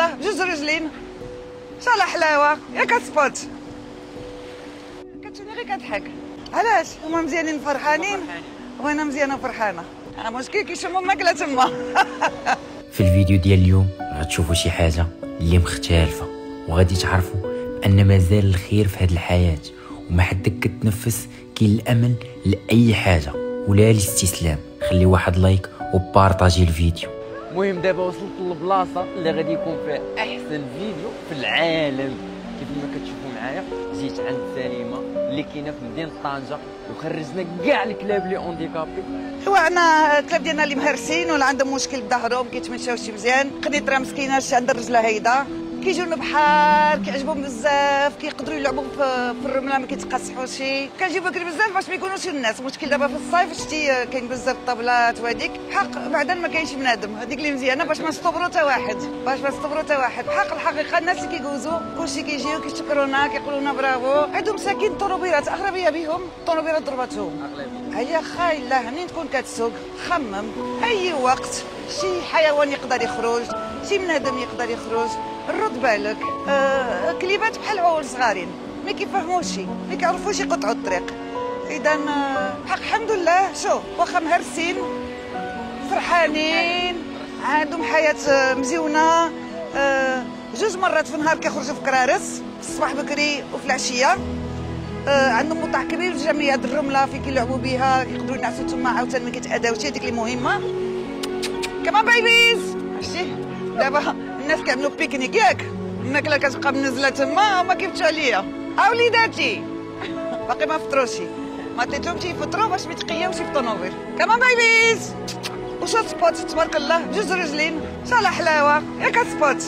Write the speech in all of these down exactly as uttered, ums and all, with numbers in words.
الله بجوج رجلين ان شاء الله حلاوه يا كتسبوت كتشوفني غير كضحك. علاش هما مزيانين فرحانين وانا مزيانه فرحانه؟ مشكل كيشموا الماكله تما. في الفيديو ديال اليوم غتشوفوا شي حاجه اللي مختلفه وغادي تعرفوا ان مازال الخير في هذه الحياه وما حدك كتنفس كاين الامل لاي حاجه ولا الاستسلام. خلي واحد لايك وبارطاجي الفيديو. المهم دابا وصلت للبلاصه اللي غادي يكون فيها احسن فيديو في العالم. كيف ما كتشوفوا معايا جيت عند سليمه اللي كاينه في مدينه طنجه وخرجنا كاع الكلاب لي اونديكابي. ايوا انا الكلاب ديالنا اللي مهرسين ولا عندهم مشكل بظهرهم كيتمشاوش مزيان. قنيطره مسكينه عند الرجله هيدا كيجيو البحر كيعجبهم بزاف كيقدروا يلعبوا في الرمله ما كيتقصحوش. كنجيو بكري بزاف باش ما يكونوش الناس. مشكل دابا في الصيف شتي كاين بزاف الطبلات وهذيك حق بعدا ما كاينش بنادم. هذيك اللي مزيانه باش ما نستبروا حتى واحد باش ما نستبروا حتى واحد. بحق الحقيقه الناس اللي كيجوزوا كلشي كيجيو كيشكرونا كيقولوا لنا برافو. عندهم مساكين الطوموبيلات اغلبيه بهم الطوموبيلات ضربتهم. هيا خايله منين تكون كتسوق خمم اي وقت شي حيوان يقدر يخرج شي بنادم يقدر يخرج. رد بالك آه كليبات بحال عوال صغارين ما كيفهموش ما كيعرفوش يقطعوا الطريق. اذا آه حق الحمد لله شوف واخا مهرسين فرحانين عندهم حياه مزيونه. آه جوج مرات في النهار كيخرجوا في كرارس في الصباح بكري وفي العشيه. آه عندهم مطاح كبير في جمعيه الرمله فين كيلعبوا بها كيقدروا ينعسوا تما عاوتاني ما كيتاذاوش. هذيك اللي مهمه. كمان بايبيز عرفتي دابا الناس كيعملوا بيكنيك ياك الماكله كتبقى منزله تما ما كيفتش عليا. اوليداتي باقي ما فطروش ما عطيتهم تيفطروا باش ما يتقياوش في الطوموبيل. كمان بايبيز وشو سبوت تبارك الله بجوج رجلين ان شاء الله حلاوه يا كتسبوت.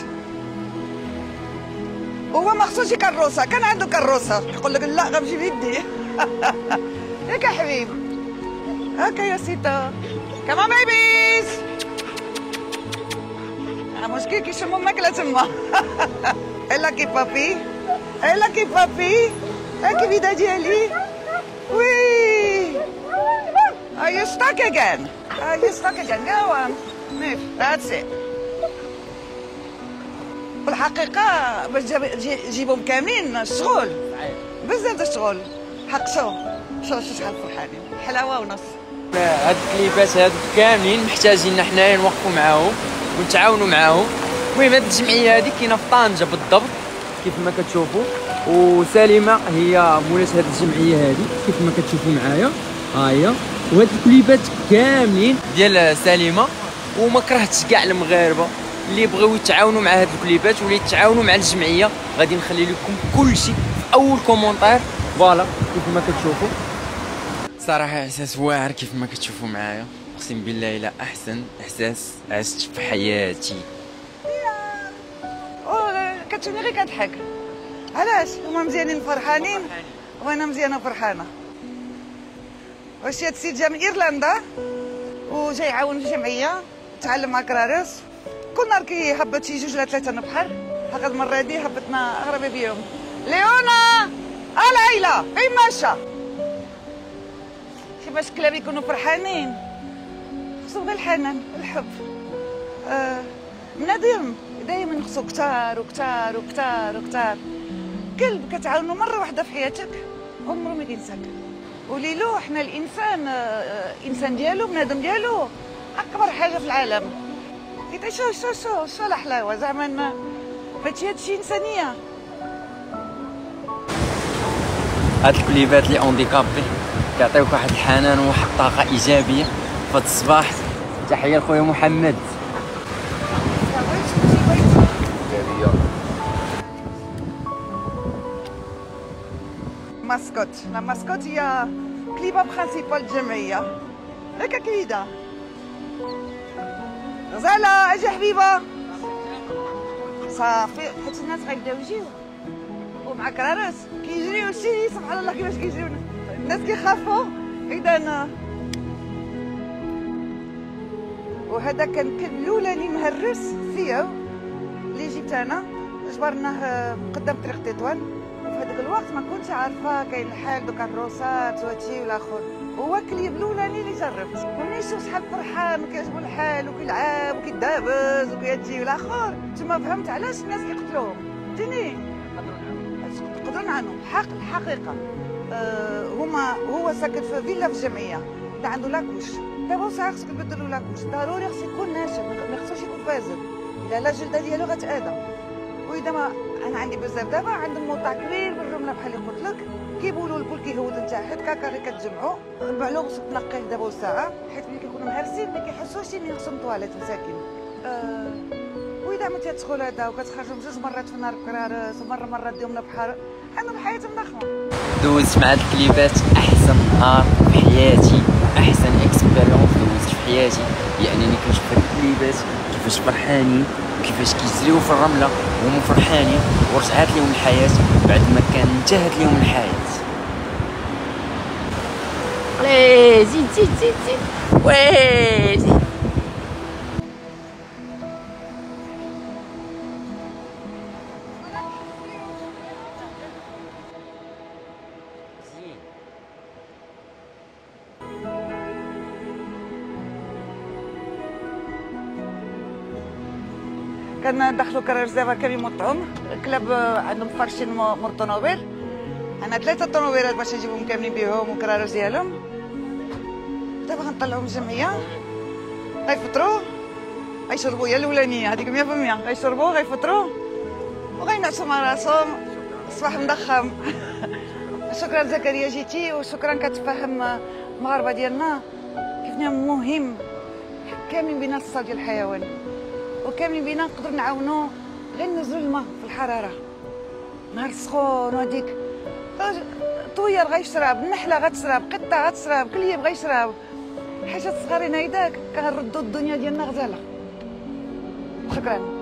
هو ما خصوش كروسه كان عنده كروسه يقول لك لا غنمشي بيدي. ياك يا حبيب هكا يا سيتا. كمان بايبيز مشكل كيشموا الماكله تما. الا كي بابي الا كي بابي هاكي بيدا ديالي وي Are you stuck again? Are you stuck again? Go on. Move. That's it. بالحقيقة باش تجيبهم كاملين الشغل بزاف د الشغل. حق شو شو شحال فرحانين حلاوة ونص. هاد الكليبات هادو كاملين محتاجين حنايا نوقفوا معاهم ونتعاونوا معاهم. المهم هاد الجمعيه هادي كاينه في طنجه بالضبط كيف ما كتشوفوا وسليمه هي مولات هاد الجمعيه هادي كيف ما كتشوفوا معايا. ها هي وهاد الكليبات كاملين ديال سليمه وما كرهتش كاع المغاربه اللي بغاو يتعاونوا مع هاد الكليبات ولا يتعاونوا مع الجمعيه. غادي نخلي لكم كلشي في اول كومونتير. فوالا كيف ما كتشوفوا صراحه احساس واعر كيف ما كتشوفوا معايا. اقسم بالله الا احسن احساس عشت في حياتي. كتشوفني غير كضحك. علاش هما مزيانين فرحانين وانا مزيانه فرحانه. واش هاد السيد جا من ايرلندا وجاي يعاون في جمعيه تعلم مع كرارس. كل نهار كيهبط شي جوج ولا ثلاثه نبحر. هاد المره هادي هبطنا اغرب بيهم. ليونا العيله فين ماشى كيفاش الكلاب يكونوا فرحانين خصو غير الحنان الحب. آه بنادم دايما خصو كتار وكتار وكتار وكتار. كلب كتعاونو مره واحده في حياتك عمره ما ينساك. وليلو حنا الانسان آه انسان ديالو بنادم ديالو اكبر حاجه في العالم. كيتا شو شو شو شو الحلاوه زعما فهادشي هادشي انسانيه. هاد الكليبات لي اونديكابي كيعطيوك واحد الحنان وواحد الطاقه ايجابيه في هاد الصباح. تحيه لخويا محمد. ماسكوت لا ماسكوت هي كليبه برينسيبال الجمعيه. هكا كيدا غزاله اجي حبيبه صافي حيت الناس غيبداو يجيو ومع كرارس كيجريو شي سبحان الله كيفاش كيجريو الناس كيخافوا. اذا وهذا كان الكلب الاولاني مهرس فيا اللي جبت انا جبرناه قدام طريق تطوان وفي هذاك الوقت ما كنتش عارفه كاين الحال دوكا الروسات وهادشي والاخر. هو الكليب الاولاني اللي جربت ومنين شفت شحال فرحان وكيعجبو الحال وكيلعب وكيدابز وكيهادشي والاخر تما فهمت علاش الناس كيقتلوهم. فهمتيني؟ نقدروا نعاونوا حق الحقيقه. أه هما هو ساكن في فيلا في الجمعيه اللي عنده لاكوش. دابا ساعه خصك تبدلوا لاكوش ضروري خص يكون ناشف ما خصوش يكون فاسد الا لا الجلده ديالو غتادى. واذا ما انا عندي بزاف دابا عندهم موطع كبير بالرمله بحال اللي قلت لك كيبولوا البول كيهود لتحت كاكا غير كتجمعوا المعلوم خصك تنقيه دابا ساعه حيت ملي كيكونوا مهرسين ما كيحسوش اني خصهم طواليت مساكين. أه واذا عملتي تدخل هذا وكتخرجوا جوج مرات في النهار بكرارس ومره مره ديهم البحر عندهم حياه مضخمه. دوزت مع الكليبات احسن نهار في حياتي، احسن اكسبيريونس دوزت في حياتي. يعني انا كنشوف هاد الكليبات كيفاش فرحانين وكيفاش كيجريو في الرمله وهم فرحانين ورجعات لهم الحياه بعد ما كان انتهت لهم الحياه. علي زيد زيد زيد زيد وي زيد. كندخلوا كراج دابا كاملين مطعم كلاب عندهم فرشين مور طونوبيل. انا ثلاثه طونوبيلات باش نجيبهم كاملين بيهم وكراج ديالهم. دابا غنطلعوهم الجمعيه غيفطروا غيشربوا هي الاولانيه هذيك مية بالمية غيشربوا غيفطروا وغينعسوا مع راسهم الصباح مضخم. شكرا زكريا جيتي وشكرا كتفهم المغاربه ديالنا كيفنا مهم كاملين بينا الصال ديال الحيوان وكاملين بينا نقدروا نعاونوا غير ننزلوا الماء في الحراره نهار سخون وهذيك طوير غيشرب النحله غتشرب قطه غتشرب كليب غيشرب حاجات صغارين هيداك كنردوا الدنيا ديالنا غزاله. شكرا.